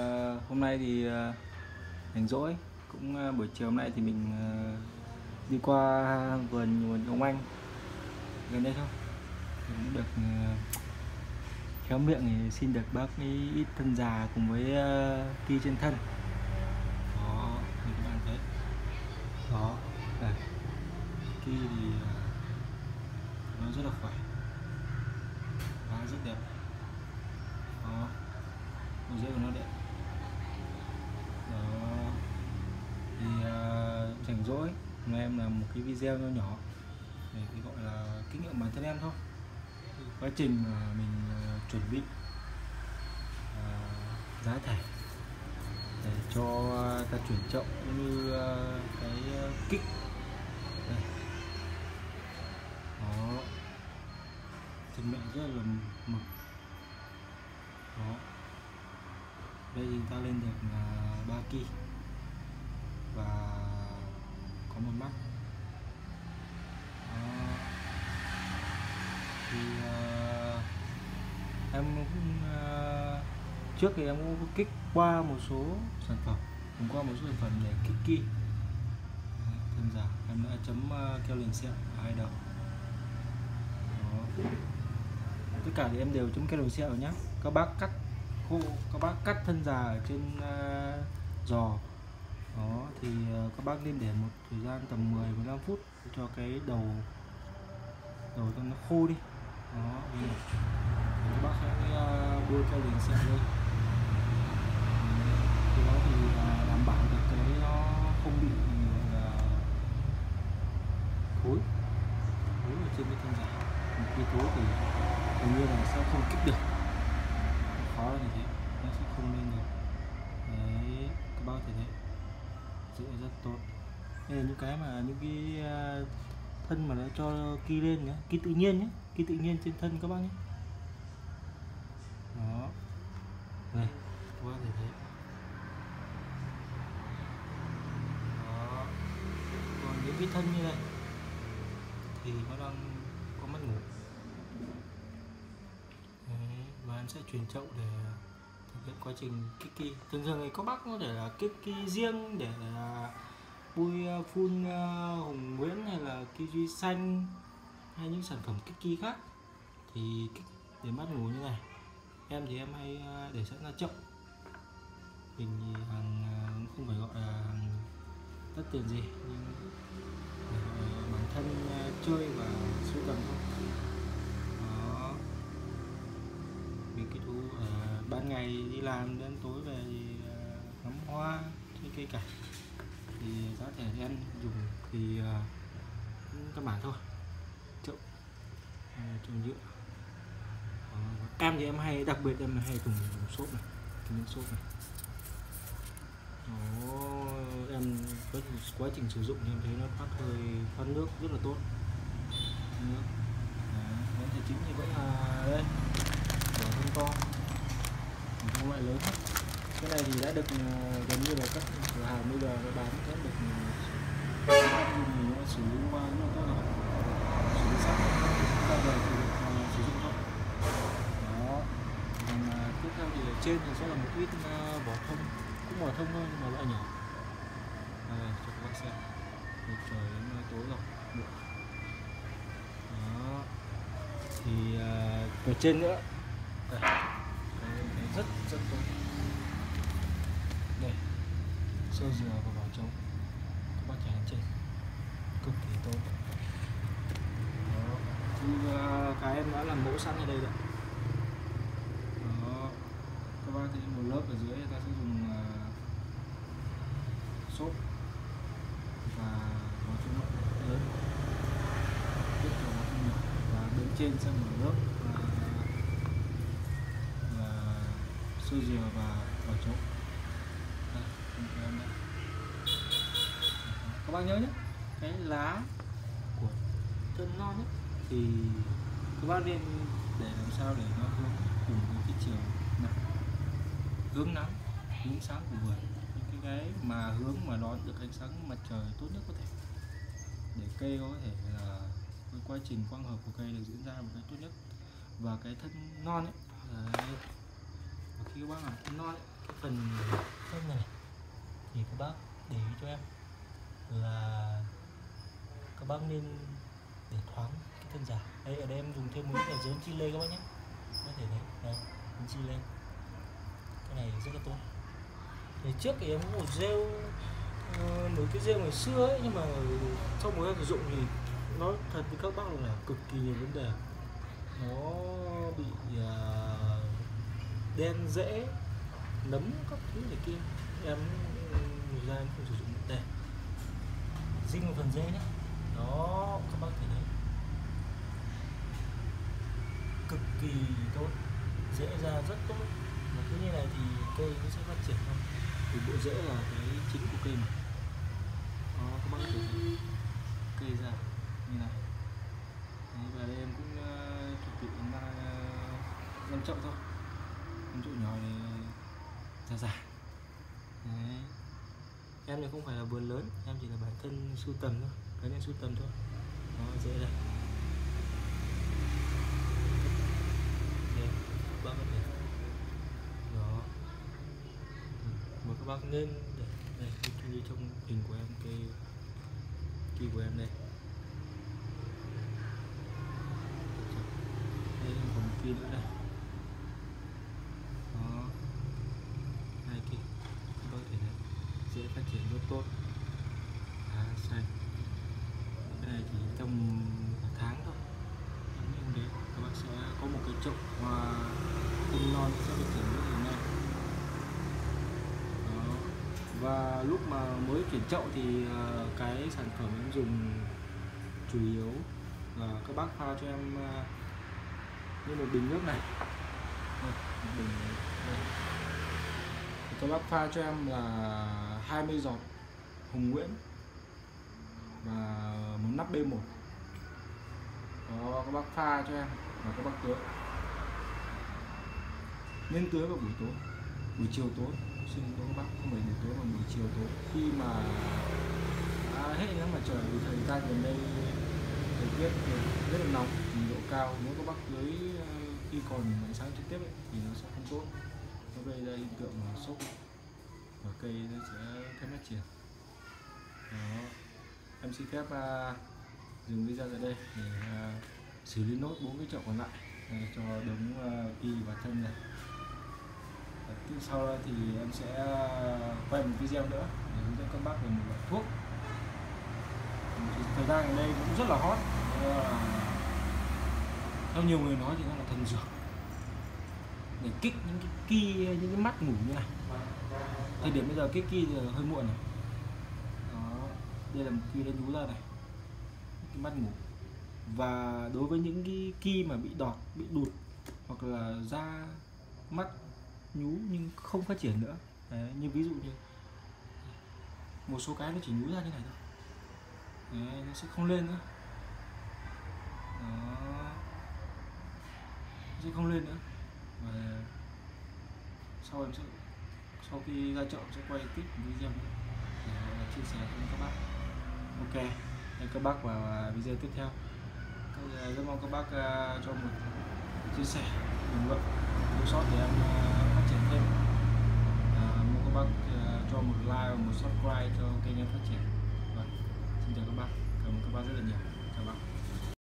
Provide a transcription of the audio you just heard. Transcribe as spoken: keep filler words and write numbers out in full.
uh, hôm nay thì uh, rảnh rỗi cũng uh, buổi chiều hôm nay thì mình uh, đi qua vườn vườn ông anh gần đây không, mình cũng được uh, khéo miệng thì xin được bác ấy ít thân già cùng với uh, ki trên thân đó, như các bạn thấy đó, đây ki thì uh, nó rất là khỏe và rất đẹp đó, màu rễ của nó đẹp đó. Thì uh, rảnh rỗi mà em làm một cái video nho nhỏ để cái gọi là kinh nghiệm bản thân em thôi, quá trình mà mình uh, chuẩn bị uh, giá thể để cho uh, ta chuyển chậu cũng như uh, cái uh, kích đây. Đó, thân mẹ rất là mực đó. Đây thì ta lên được là ba ki và có một mắt đó. Thì uh, em cũng uh, trước thì em cũng kích qua một số sản phẩm, cũng qua một số sản phẩm để kích ki thân già. Em đã chấm uh, keo liền sẹo ở hai đầu đó. Tất cả thì em đều chấm keo liền sẹo nhé. Các bác cắt khô, các bác cắt thân già ở trên uh, giò đó thì uh, các bác nên để một thời gian tầm mười đến mười lăm phút cho cái đầu đầu cho nó khô đi đó. Thì các bác hãy uh, đưa keo liền sẹo lên thì đó thì uh, đảm bảo được cái nó không bị uh, thối thối ở trên cái thân già. Một khi thối thì hầu như là sẽ không kích được, khó là như thế, nó sẽ không lên được đấy. Các bác thấy đấy, rễ rất tốt. Đây là những cái mà những cái thân mà đã cho ki lên nhé, ki tự nhiên nhé, ki tự nhiên trên thân các bác nhé đó. Đây các bác thấy thấy đó. Còn những cái thân như này thì nó đang có mất ngủ đấy, và em sẽ chuyển chậu để thực hiện quá trình kích ki. Thường thường thì các bác có thể là kích ki riêng để bôi phun Hồng Nguyễn hay là ki duy xanh hay những sản phẩm kích ki khác thì kích để mắt ngủ như này. Em thì em hay để sẵn ra chậu, mình thì hàng không phải gọi là hàng tất tiền gì, nhưng để gọi bản thân chơi và sưu tầm thôi đó. Mình cái thú uh, ban ngày đi làm đến tối về thì uh, ngắm hoa trên cây cảnh thì giá thể thì em dùng thì uh, căn bản thôi, chậu uh, trồng nhựa. Uh, em thì em hay đặc biệt em hay dùng xốp này, cái miếng xốp này đó. Em có quá trình sử dụng thì em thấy nó thoát hơi thoát nước rất là tốt nước. Đấy, thì chính thì vẫn là đây vỏ thân to, không loại lớn. Cái này thì đã được uh, gần như là các cửa hàng bây giờ nó bán đã được dùng nó sử dụng qua rất là tốt rồi, sử dụng sẵn bây giờ thì được uh, sử dụng thôi đó. Còn uh, tiếp theo thì ở trên thì sẽ là một ít uh, vỏ thông, cũng vỏ thông thôi nhưng mà loại nhỏ. Đây cho các bác xem, trời đến tối rồi muộn đó. Thì uh, ở trên nữa đây, đây rất rất tốt. Đây sơ dừa và vỏ trống các bác trải trên cực kỳ tốt đó. Thì uh, cái em đã làm mẫu sẵn ở đây rồi đó. Các bác thấy một lớp ở dưới ta sẽ dùng uh, xốp và vỏ trống lớn, tiếp vào vỏ trống nhỏ, và bên trên sẽ một lớp uh, là sơ dừa và vỏ trống. Các bác nhớ nhé, cái lá của thân non ấy, thì các bác nên để làm sao để nó hướng cùng với cái chiều nắng, hướng nắng, hướng sáng của vườn, những cái cái mà hướng mà đón được ánh sáng mặt trời tốt nhất có thể để cây có thể là cái quá trình quang hợp của cây được diễn ra một cách tốt nhất. Và cái thân non ấy, và khi các bác làm thân non ấy, cái phần thân này thì các bác để ý cho em là các bác nên để thoáng cái thân giả. Đây ở đây em dùng thêm một ít dớn chi lê các bác nhé, có thể thấy đây chi lê, cái này rất là tốt. Thì trước thì em có một rêu uh, một cái rêu ngày xưa ấy, nhưng mà trong một sử dụng thì nó thật với các bác là cực kỳ nhiều vấn đề, nó bị uh, đen rễ, nấm các thứ này kia. Em người ra em không sử dụng đây, dinh một phần dễ nhé, đó các bác thấy đấy, cực kỳ tốt, rễ ra rất tốt. Mà cứ như này thì cây nó sẽ phát triển thôi, thì bộ rễ là cái chính của cây mà. Đó các bác thấy cây ra như này. Đấy, và đây em cũng uh, chuẩn bị uh, năm chậu thôi, năm chậu nhỏ này ra dài. Đấy. Em thì không phải là vườn lớn, em chỉ là bản thân sưu tầm thôi, cái này sưu tầm thôi. Đó, dễ đây. Đây, các bác có thể. Đó. Mà các bác nên để đây như trong hình của em, cây kỳ của em đây. Đây còn một kỳ nữa đây. Đó. Hai kỳ. Các bác thể thấy dễ phát triển rất tốt, lá xanh. Cái này chỉ trong một tháng thôi, nhưng đấy các bác sẽ có một cái chậu hoa tươi non sẽ được chuyển rất là nhanh. Đó. Và lúc mà mới chuyển chậu thì cái sản phẩm em dùng chủ yếu là các bác pha cho em như một bình nước này. Đây, một bình đây. Các bác pha cho em là hai mươi giọt Hồng Nguyễn và một nắp B một. Đó, các bác pha cho em và các bác tưới. Nên tưới vào buổi tối, buổi chiều tối. Xin lỗi các bác, không phải buổi tối mà buổi chiều tối. Khi mà à, hết nắng mặt trời, vì thời gian gần đây thời tiết rất là nóng, nhiệt độ cao, nếu các bác tưới khi còn ánh sáng trực tiếp ấy, thì nó sẽ không tốt, nó gây ra hiện tượng sốc và cây nó sẽ kém phát triển. Đó. Em xin phép uh, dừng video tại đây để uh, xử lý nốt bốn cái chậu còn lại uh, cho đống uh, y và thân này. Tiếp sau đó thì em sẽ uh, quay một video nữa để hướng dẫn các bác về một loại thuốc. Thời gian ở đây cũng rất là hot. Uh, theo nhiều người nói thì nó là thần dược để kích những cái ki, những cái mắt ngủ như này. Thời điểm bây giờ kích ki thì hơi muộn này. Đó, đây là một ki đã nhú ra này, cái mắt ngủ. Và đối với những cái ki mà bị đọt, bị đụt hoặc là da mắt nhú nhưng không phát triển nữa. Đấy, như ví dụ như một số cái nó chỉ nhú ra như này thôi. Đấy, nó sẽ không lên nữa. Đó, sẽ không lên nữa. Và sau em sẽ sau khi ra chợ sẽ quay tiếp video nữa để chia sẻ với các bác. Ok, hẹn các bác vào video tiếp theo. Rất mong các bác cho một chia sẻ, bình luận, thiếu sót để em phát triển thêm. À, mong các bác cho một like và một subscribe cho kênh em phát triển. Vâng, xin chào các bác, cảm ơn các bác rất là nhiều. Chào bác.